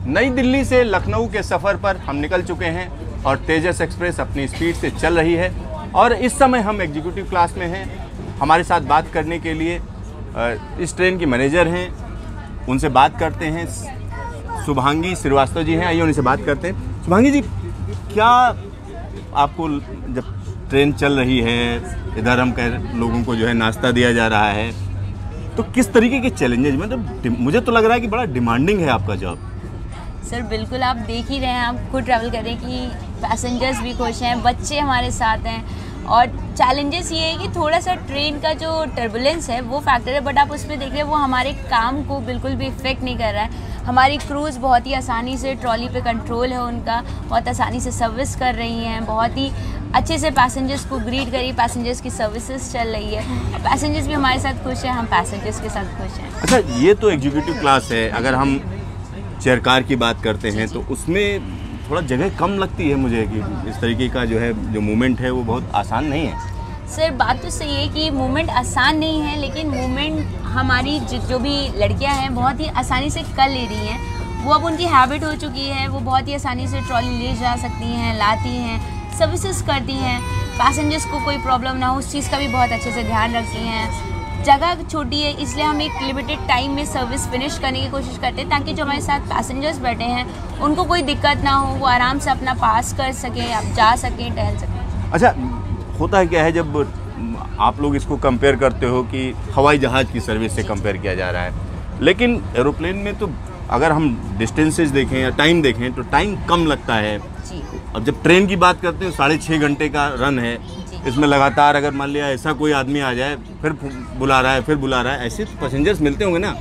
नई दिल्ली से लखनऊ के सफ़र पर हम निकल चुके हैं और तेजस एक्सप्रेस अपनी स्पीड से चल रही है और इस समय हम एग्जीक्यूटिव क्लास में हैं। हमारे साथ बात करने के लिए इस ट्रेन की मैनेजर हैं, उनसे बात करते हैं। शुभांगी श्रीवास्तव जी हैं, आइए उनसे बात करते हैं। शुभांगी जी, क्या आपको जब ट्रेन चल रही है, इधर हम लोगों को जो है नाश्ता दिया जा रहा है, तो किस तरीके के चैलेंजेस, मतलब मुझे तो लग रहा है कि बड़ा डिमांडिंग है आपका जॉब। सर बिल्कुल, आप देख ही रहे हैं, आप खुद ट्रैवल कर रहे हैं कि पैसेंजर्स भी खुश हैं, बच्चे हमारे साथ हैं। और चैलेंजेस ये है कि थोड़ा सा ट्रेन का जो टर्बुलेंस है वो फैक्टर है, बट आप उसमें देख रहे हैं वो हमारे काम को बिल्कुल भी इफेक्ट नहीं कर रहा है। हमारी क्रूज़ बहुत ही आसानी से ट्रॉली पे कंट्रोल है उनका, बहुत आसानी से सर्विस कर रही हैं, बहुत ही अच्छे से पैसेंजर्स को ग्रीट करी, पैसेंजर्स की सर्विसेज चल रही है। पैसेंजर्स भी हमारे साथ खुश हैं, हम पैसेंजर्स के साथ खुश हैं। अच्छा, ये तो एग्जीक्यूटिव क्लास है, अगर हम चेयर कार की बात करते हैं तो उसमें थोड़ा जगह कम लगती है मुझे कि इस तरीके का जो है जो मूवमेंट है वो बहुत आसान नहीं है। सर बात तो सही है कि मूवमेंट आसान नहीं है, लेकिन मूवमेंट हमारी जो भी लड़कियां हैं बहुत ही आसानी से कर ले रही हैं। वो अब उनकी हैबिट हो चुकी है, वो बहुत ही आसानी से ट्रॉली ले जा सकती हैं, लाती हैं, सर्विसेज करती हैं, पैसेंजर्स को कोई प्रॉब्लम ना हो उस चीज़ का भी बहुत अच्छे से ध्यान रखती हैं। जगह छोटी है इसलिए हम एक लिमिटेड टाइम में सर्विस फिनिश करने की कोशिश करते हैं ताकि जो हमारे साथ पैसेंजर्स बैठे हैं उनको कोई दिक्कत ना हो, वो आराम से अपना पास कर सकें, आप जा सकें, टहल सकें। अच्छा, होता है क्या है जब आप लोग इसको कंपेयर करते हो कि हवाई जहाज़ की सर्विस से कंपेयर किया जा रहा है, लेकिन एरोप्लेन में तो अगर हम डिस्टेंसेज देखें या टाइम देखें तो टाइम कम लगता है जी। अब जब ट्रेन की बात करते हैं 6.5 घंटे का रन है, इसमें लगातार अगर मान लिया ऐसा कोई आदमी आ जाए, फिर बुला रहा है, फिर बुला रहा है, ऐसे तो पैसेंजर्स मिलते होंगे ना?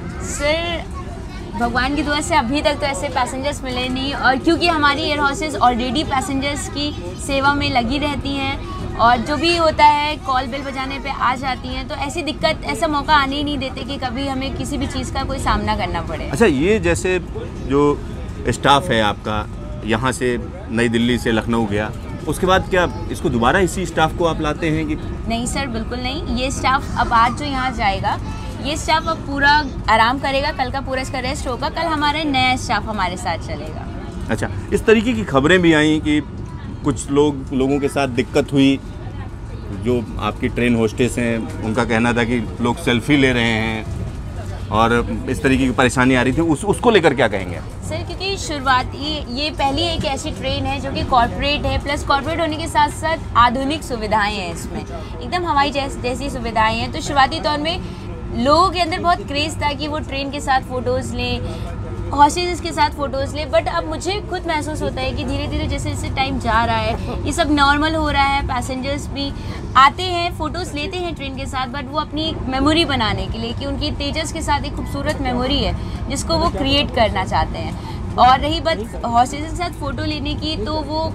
सर भगवान की दुआ से अभी तक तो ऐसे पैसेंजर्स मिले नहीं, और क्योंकि हमारी एयर हॉस्टेस ऑलरेडी पैसेंजर्स की सेवा में लगी रहती हैं और जो भी होता है कॉल बेल बजाने पे आ जाती हैं, तो ऐसी दिक्कत, ऐसा मौका आने ही नहीं देते कि कभी हमें किसी भी चीज़ का कोई सामना करना पड़े। अच्छा, ये जैसे जो स्टाफ है आपका यहाँ से नई दिल्ली से लखनऊ गया, उसके बाद क्या इसको दोबारा इसी स्टाफ को आप लाते हैं कि? नहीं सर बिल्कुल नहीं, ये स्टाफ अब आज जो यहाँ जाएगा ये स्टाफ अब पूरा आराम करेगा, कल का पूरा इसका रेस्ट होगा, कल हमारा नया स्टाफ हमारे साथ चलेगा। अच्छा, इस तरीके की खबरें भी आई कि कुछ लोगों के साथ दिक्कत हुई, जो आपकी ट्रेन होस्टेस हैं उनका कहना था कि लोग सेल्फी ले रहे हैं और इस तरीके की परेशानी आ रही थी, उसको लेकर क्या कहेंगे? सर क्योंकि शुरुआती ये पहली एक ऐसी ट्रेन है जो कि कॉर्पोरेट है, प्लस कॉर्पोरेट होने के साथ साथ आधुनिक सुविधाएं हैं, इसमें एकदम हवाई जैसी सुविधाएं हैं। तो शुरुआती तौर में लोगों के अंदर बहुत क्रेज़ था कि वो ट्रेन के साथ फ़ोटोज़ लें, हॉस्टेस के साथ फ़ोटोज़ ले, बट अब मुझे खुद महसूस होता है कि धीरे धीरे जैसे जैसे टाइम जा रहा है ये सब नॉर्मल हो रहा है। पैसेंजर्स भी आते हैं, फ़ोटोज़ लेते हैं ट्रेन के साथ, बट वो अपनी एक मेमोरी बनाने के लिए कि उनकी तेजस के साथ एक खूबसूरत मेमोरी है जिसको वो क्रिएट करना चाहते हैं। और रही बात हॉस्टेस के साथ फ़ोटो लेने की, तो वो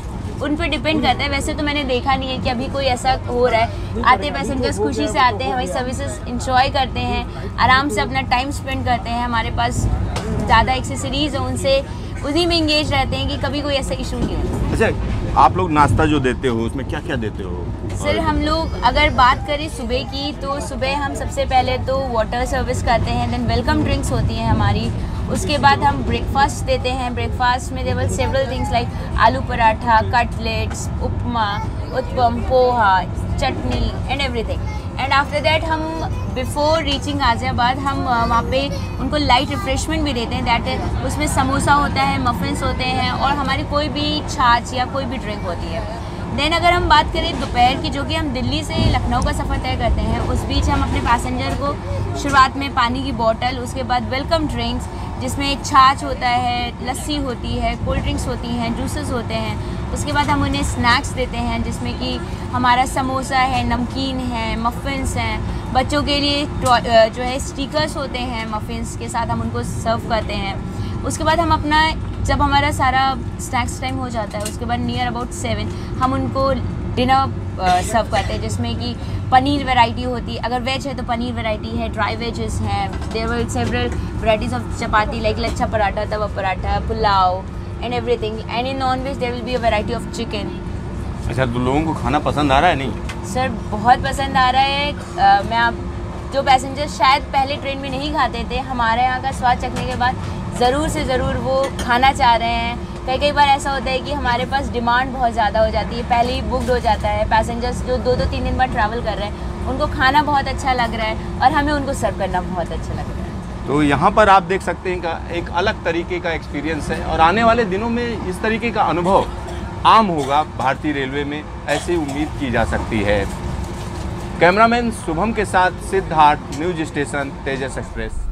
उन पर डिपेंड करता है। वैसे तो मैंने देखा नहीं है कि अभी कोई ऐसा हो रहा है। आते पैसेंजर्स खुशी से आते हैं, हमारी सर्विसेज इंजॉय करते हैं, आराम से अपना टाइम स्पेंड करते हैं, हमारे पास ज़्यादा एक्सेसरीज है उनसे उसी में इंगेज रहते हैं कि कभी कोई ऐसा इशू नहीं होता। अच्छा, आप लोग नाश्ता जो देते हो उसमें क्या क्या देते हो? सर हम लोग अगर बात करें सुबह की, तो सुबह हम सबसे पहले तो वाटर सर्विस करते हैं, देन वेलकम ड्रिंक्स होती हैं हमारी। उसके बाद हम ब्रेकफास्ट देते हैं। ब्रेकफास्ट में देवर several things like aloo paratha, cutlets, upma, uttapam, poha, chutney and everything. And after that हम बिफोर रीचिंग गाज़ियाबाद हम वहाँ पे उनको लाइट रिफ्रेशमेंट भी देते हैं। दैट उसमें समोसा होता है, मफ़िन्स होते हैं और हमारी कोई भी छाछ या कोई भी ड्रिंक होती है। देन अगर हम बात करें दोपहर की, जो कि हम दिल्ली से लखनऊ का सफ़र तय करते हैं, उस बीच हम अपने पैसेंजर को शुरुआत में पानी की बोतल, उसके बाद वेलकम ड्रिंक्स जिसमें एक छाछ होता है, लस्सी होती है, कोल्ड ड्रिंक्स होती हैं, जूसेस होते हैं। उसके बाद हम उन्हें स्नैक्स देते हैं जिसमें कि हमारा समोसा है, नमकीन है, मफ़िन्स हैं। बच्चों के लिए जो है स्टिकर्स होते हैं मफ़िन्स के साथ, हम उनको सर्व करते हैं। उसके बाद हम अपना, जब हमारा सारा स्नैक्स टाइम हो जाता है, उसके बाद नियर अबाउट 7 हम उनको डिनर सर्व करते हैं जिसमें कि पनीर वैरायटी होती है। अगर वेज है तो पनीर वैरायटी है, ड्राई वेजेस हैं, there were several varieties of chapati like lachha paratha, tawa paratha, pulao and everything. And in non veg there will be a variety of chicken. अच्छा, तो लोगों को खाना पसंद आ रहा है? नहीं सर बहुत पसंद आ रहा है। मैं आप जो पैसेंजर शायद पहले ट्रेन में नहीं खाते थे, हमारे यहाँ का स्वाद चखने के बाद ज़रूर से ज़रूर वो खाना चाह रहे हैं। कई बार ऐसा होता है कि हमारे पास डिमांड बहुत ज़्यादा हो जाती है, पहले ही बुकड हो जाता है। पैसेंजर्स जो 2-3 दिन बाद ट्रैवल कर रहे हैं, उनको खाना बहुत अच्छा लग रहा है और हमें उनको सर्व करना बहुत अच्छा लग रहा है। तो यहाँ पर आप देख सकते हैं कि एक अलग तरीके का एक्सपीरियंस है और आने वाले दिनों में इस तरीके का अनुभव आम होगा भारतीय रेलवे में, ऐसी उम्मीद की जा सकती है। कैमरामैन शुभम के साथ Siddharth, news station, Tejas express.